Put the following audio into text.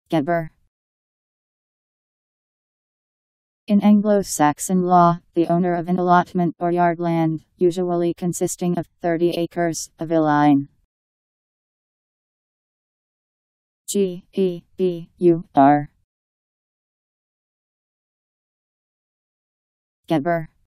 Gebur. In Anglo-Saxon law, the owner of an allotment or yard land, usually consisting of 30 acres, a villein. Gebur. Gebur.